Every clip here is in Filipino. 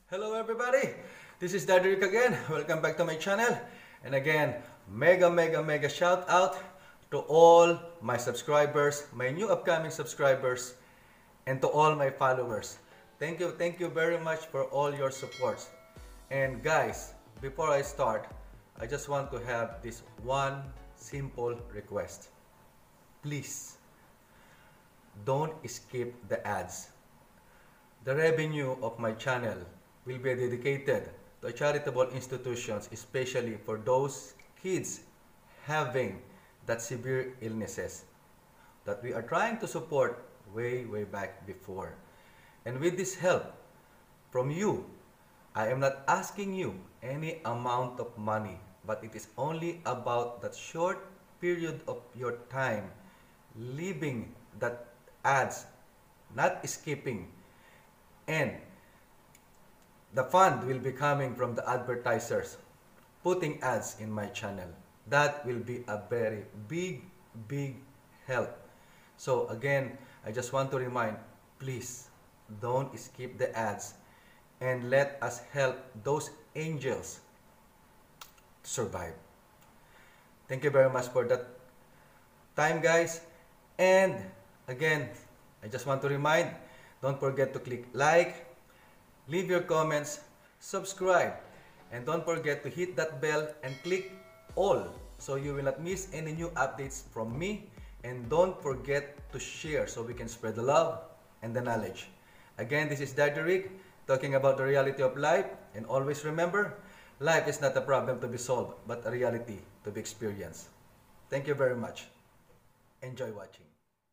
Hello everybody, this is Daddy Rick again. Welcome back to my channel. And again, mega shout out to all my subscribers, my new upcoming subscribers, and to all my followers. Thank you very much for all your supports. And guys, before I start, I just want to have this one simple request. Please, don't skip the ads. The revenue of my channel will be dedicated to charitable institutions, especially for those kids having that severe illnesses that we are trying to support way back before. And with this help from you, I am not asking you any amount of money, but it is only about that short period of your time leaving that ads, not skipping, and the fund will be coming from the advertisers putting ads in my channel. That will be a very big help. So again, I just want to remind, please don't skip the ads and let us help those angels to survive. Thank you very much for that time, guys. And again, I just want to remind, don't forget to click like, leave your comments, subscribe, and don't forget to hit that bell and click all so you will not miss any new updates from me. And don't forget to share so we can spread the love and the knowledge. Again, this is Daddy Rick talking about the reality of life. And always remember, life is not a problem to be solved, but a reality to be experienced. Thank you very much. Enjoy watching.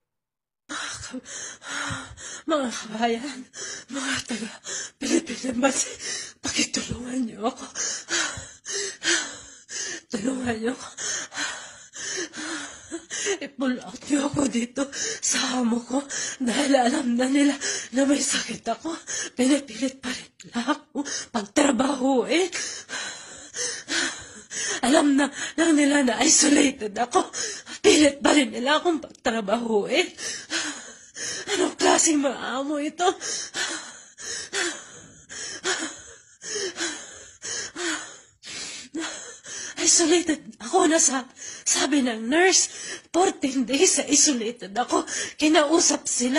Mga kabayan, mga taga Pilipinas, pakitulungan niyo ako. Tulungan niyo ako. I-pull out niyo ako dito sa amo ko dahil alam na nila na may sakit ako. Pinipilit pa rin nila ako pagtrabahuin. Alam na lang nila na isolated ako. Pilit pa rin nila akong pagtrabahuin. Anong klaseng mga amo ito? Isolated ako na sabi ng nurse. 14 days sa isolated ako. Kinausap sila.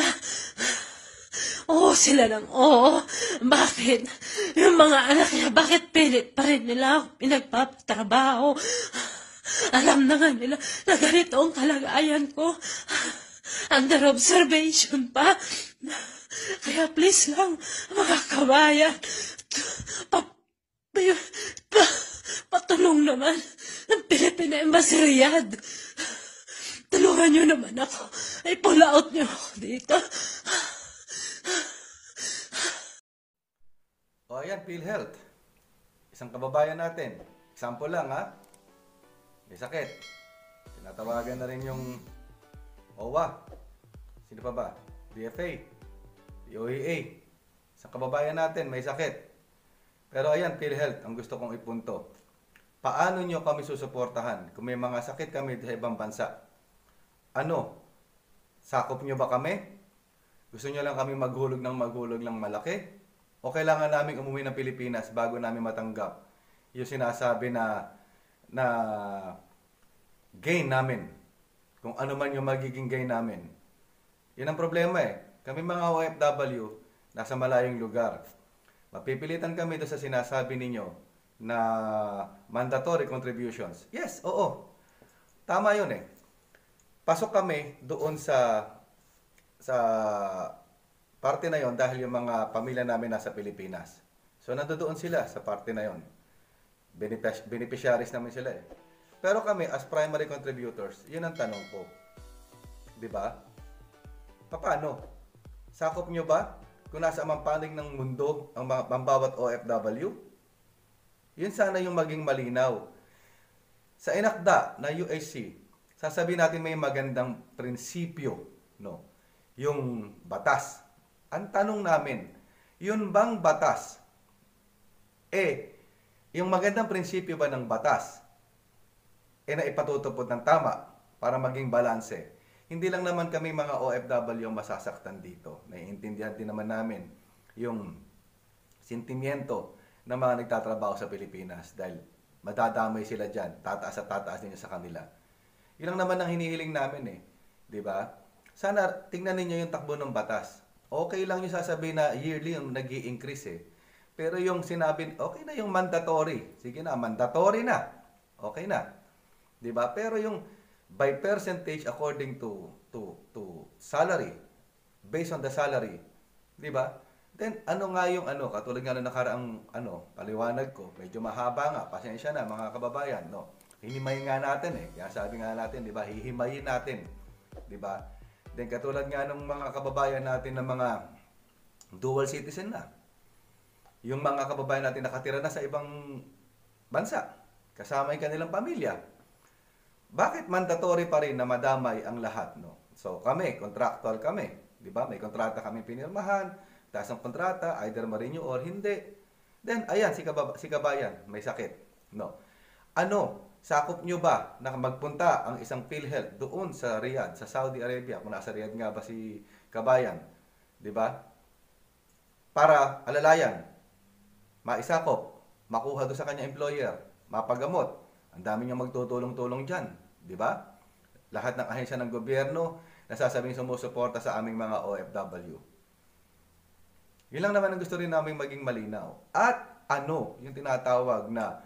Oo sila ng oo. Bakit? Yung mga anak niya, bakit pilit pa rin nila ako pinagpapatrabaho? Alam na nga nila na ganito ang kalagayan ko. Under observation pa. Kaya please lang, mga kabayan, patulong naman ng Philippine Embassy Riyadh. Tulungan nyo naman ako. Ay, pull out nyo ako dito. O ayan, PhilHealth. Isang kababayan natin. Example lang ha. May sakit. Tinatawagan na rin yung OWA. Sino pa ba? DFA. DOEA. Isang kababayan natin may sakit. Pero ayan, PhilHealth, ang gusto kong ipunto. Paano nyo kami susuportahan kung may mga sakit kami sa ibang bansa? Ano? Sakop nyo ba kami? Gusto nyo lang kami maghulog ng malaki? O kailangan namin umuwi ng Pilipinas bago namin matanggap yung sinasabi na gain namin? Kung ano man yung magiging gain namin. Yan ang problema eh. Kami mga OFW, nasa malayong lugar. Mapipilitan kami doon sa sinasabi ninyo na mandatory contributions. Yes, oo. Tama yun eh. Pasok kami doon sa parte na yon dahil yung mga pamilya namin nasa Pilipinas. So nandoon sila sa parte na yon. Beneficiaries namin sila eh. Pero kami as primary contributors, yun ang tanong ko. 'Di ba? Paano? Sakop nyo ba kung nasa mampanig ng mundo ang bawat OFW? Yun sana yung maging malinaw. Sa inakda na UAC, sasabihin natin may magandang prinsipyo, no? Yung batas. Ang tanong namin, yun bang batas? Yung magandang prinsipyo ba ng batas na ipatutupod ng tama para maging balanse? Hindi lang naman kami mga OFW ang masasaktan dito. Naiintindihan din naman namin yung sentimiento ng mga nagtatrabaho sa Pilipinas dahil madadamay sila dyan, tataas at tataas din sa kanila. Yun lang naman ang hinihiling namin eh. Di ba? Sana tingnan ninyo yung takbo ng batas. Okay lang yung sasabihin na yearly yung nag increase eh. Pero yung sinabi, okay na yung mandatory. Sige na, mandatory na. Okay na. Di ba? Pero yung by percentage according to salary, based on the salary, di ba? Then ano nga yung katulad nga ng nakaraang paliwanag ko, medyo mahaba nga, pasensya na mga kababayan, no. Hinimayin nga natin eh. Kaya sabi nga natin, di ba? Hihimayin natin. Di ba? Then katulad nga ng mga kababayan natin ng mga dual citizen na. Yung mga kababayan natin nakatira na sa ibang bansa, kasama yung kanilang pamilya. Bakit mandatory pa rin na madamay ang lahat, no? So kami, contractual kami, 'di ba? May kontrata kami pinirmahan, taas ang kontrata, either ma-renew or hindi. Then ayan si kabayan, may sakit, no? Sakop nyo ba na magpunta ang isang PhilHealth doon sa Riyadh, sa Saudi Arabia, kung nasa Riyadh nga ba si kabayan, 'di ba? Para alalayan, maisakop, makuha doon sa kanya employer, mapagamot. Ang dami niyang magtutulong-tulong diyan, 'di ba? Lahat ng ahensya ng gobyerno nasasabing sumusuporta sa aming mga OFW. Yun lang naman ang gusto rin namin maging malinaw. At yung tinatawag na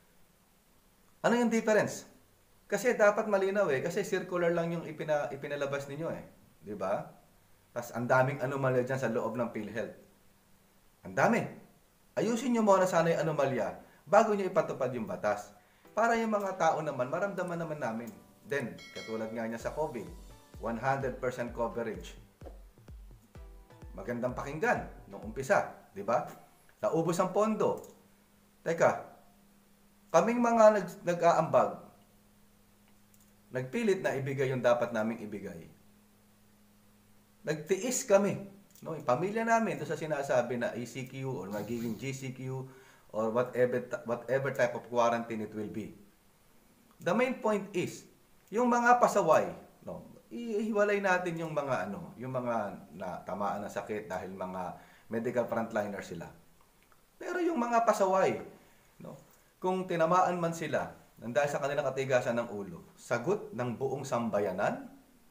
yung difference? Kasi dapat malinaw eh, kasi circular lang yung ipinalabas ninyo eh, 'di ba? Tapos ang daming anomalya diyan sa loob ng PhilHealth. Ang dami. Ayusin niyo muna sana yung anomalya bago niyo ipatupad yung batas. Para yung mga tao naman, maramdaman naman namin. Then, katulad nga niya sa COVID, 100% coverage. Magandang pakinggan nung umpisa, di ba? Naubos ang pondo. Teka, kaming mga nag-aambag, nagpilit na ibigay yung dapat naming ibigay. Nagtiis kami. No? Yung pamilya namin, ito sa sinasabi na ECQ or magiging GCQ or whatever type of quarantine it will be. The main point is, yung mga pasaway, no, ihiwalay natin yung mga yung mga natamaan ng sakit dahil mga medical frontliners sila. Pero yung mga pasaway, no, kung tinamaan man sila dahil sa kanilang katigasan ng ulo, sagot ng buong sambayanan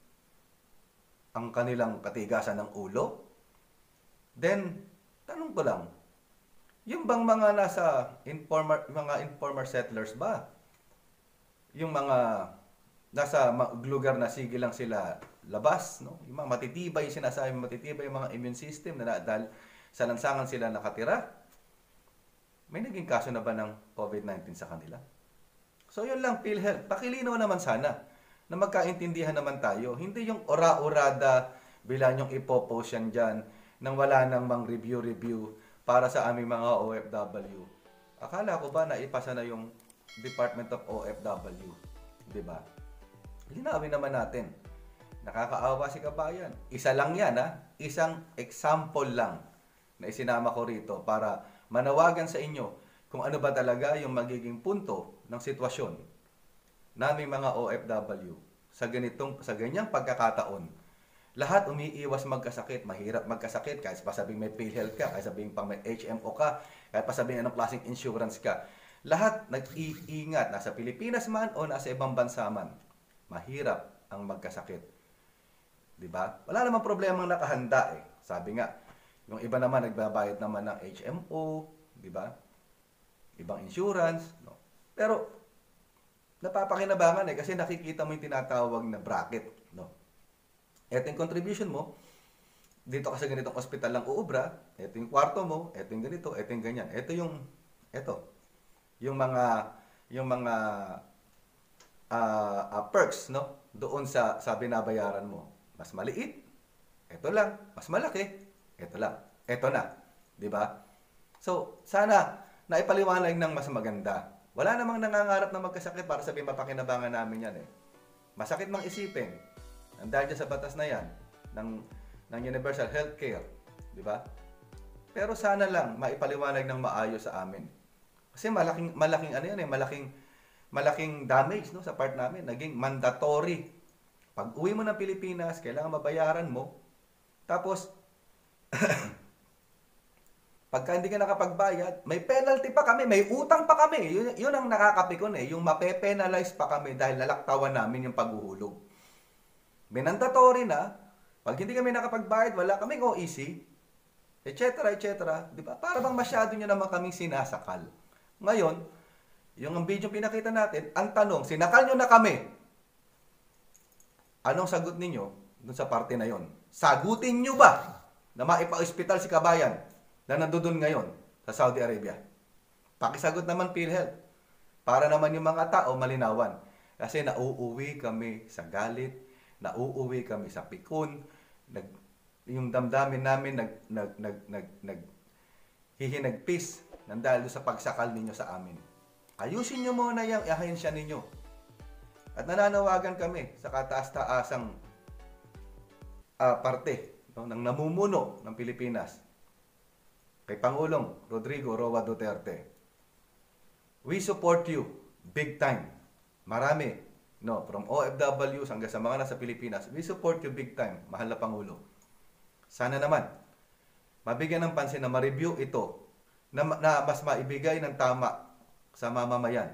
ang kanilang katigasan ng ulo, then tanong ko lang, yung bang mga nasa informer settlers ba? Yung mga nasa lugar na sige lang sila labas, no? Yung mga matitibay, sinasabi matitibay yung mga immune system na dahil sa lansangan sila nakatira. May naging kaso na ba ng COVID-19 sa kanila? So yun lang, PhilHealth. Pakilinaw naman sana na magkaintindihan naman tayo. Hindi yung ora-orada bilang yung ipopost yan dyan nang wala nang mang review para sa aming mga OFW. Akala ko ba na ipasa na yung Department of OFW? Diba? Linawin naman natin. Nakakaawa si kabayan. Isa lang yan, ha? Isang example lang na isinama ko rito para manawagan sa inyo kung ano ba talaga yung magiging punto ng sitwasyon naming mga OFW sa ganyang pagkakataon. Lahat umiiwas magkasakit, mahirap magkasakit, kahit pa sabing may PhilHealth ka, kahit sabing pang may HMO ka, kahit pa sabing anong klaseng insurance ka. Lahat nag-iingat, nasa Pilipinas man o nasa ibang bansa man. Mahirap ang magkasakit. 'Di ba? Wala namang problema ang nakahanda eh. Sabi nga, yung iba naman nagbabayad naman ng HMO, 'di ba? Ibang insurance, no. Pero napapakinabangan eh kasi nakikita mo yung tinatawag na bracket, no. Ito yung contribution mo, dito ka sa ganitong ospital lang uubra, ito yung kwarto mo, ito yung ganito, ito yung ganyan. Yung mga perks, no, doon sa binabayaran mo. Mas maliit, ito lang. Mas malaki, ito lang. Ito na, 'di ba? So, sana naipaliwanag ng mas maganda. Wala namang nangangarap na magkasakit para sabihin mapakinabangan namin 'yan eh. Masakit mang isipin. Dahil sa batas na 'yan ng universal healthcare, 'di ba? Pero sana lang maipaliwanag ng maayos sa amin. Kasi malaking damage, no, sa part namin, naging mandatory. Pag uwi mo ng Pilipinas, kailangan mabayaran mo. Tapos Pagka hindi ka nakapagbayad, may penalty pa kami, may utang pa kami. Yun ang nakakapikon eh, yung mape-penalize pa kami dahil lalaktawan namin yung paghuhulog. Mandatory na, pag hindi kami nakapagbayad, wala kaming OEC, etc. etc. Di ba? Para bang masyado nyo naman kaming sinasakal. Ngayon, yung ang video pinakita natin, ang tanong, sinakal nyo na kami. Anong sagot ninyo dun sa parte na yon? Sagutin nyo ba na maipa-hospital si Kabayan na nandoon ngayon sa Saudi Arabia? Pakisagot naman PhilHealth. Para naman yung mga tao malinawan. Kasi nauuwi kami sa galit, nauuwi kami sa pikon, yung damdamin namin hihinagpis ng dahil sa pagsakal ninyo sa amin. Ayusin nyo muna yung ahensya ninyo. At nananawagan kami sa kataas-taasang parte ng namumuno ng Pilipinas, kay Pangulong Rodrigo Roa Duterte. We support you big time. Marami, from OFWs hanggang sa mga nasa Pilipinas, we support you big time, mahal na Pangulo. Sana naman, mabigyan ng pansin na ma-review ito, na mas maibigay ng tama sa mamamayan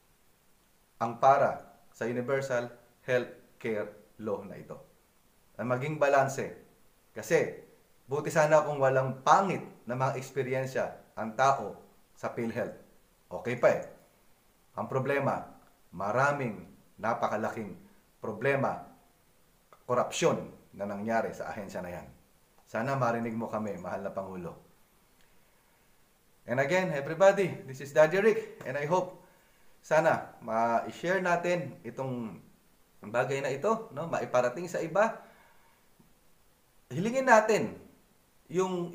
ang para sa Universal Health Care Law na ito. Ang maging balanse. Kasi, buti sana kung walang pangit na mga eksperyensya ang tao sa PhilHealth. Okay pa eh. Ang problema, maraming napakalaking problema, korupsyon na nangyari sa ahensya na yan. Sana marinig mo kami, mahal na Pangulo. And again, everybody, this is Daddy Rick, and I hope sana ma-share natin itong bagay na ito, maiparating sa iba. Hilingin natin yung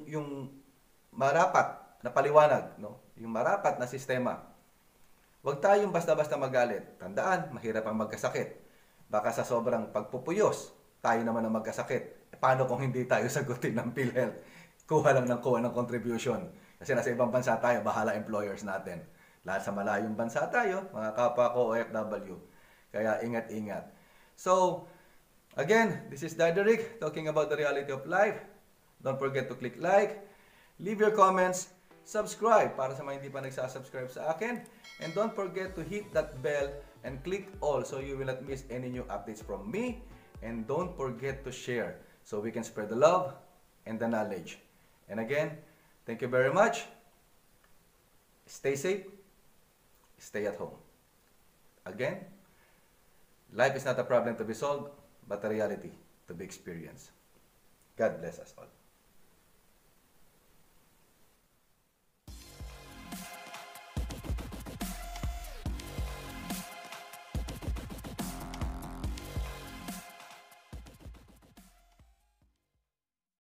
marapat na paliwanag, yung marapat na sistema. Huwag tayong basta-basta magalit. Tandaan, mahirap ang magkasakit. Baka sa sobrang pagpupuyos, tayo naman ang magkasakit. Paano kung hindi tayo sagutin ng PhilHealth? Kuha lang ng contribution. Kasi nasa ibang bansa tayo, bahala employers natin. Lahat sa malayong bansa tayo, mga kapwa ko OFW. Kaya ingat-ingat. So, again, this is Daddy Rick talking about the reality of life. Don't forget to click like, leave your comments, subscribe para sa mga hindi pa nagsasubscribe sa akin. And don't forget to hit that bell and click all so you will not miss any new updates from me. And don't forget to share so we can spread the love and the knowledge. And again, thank you very much. Stay safe. Stay at home. Again, life is not a problem to be solved, but a reality to be experienced. God bless us all.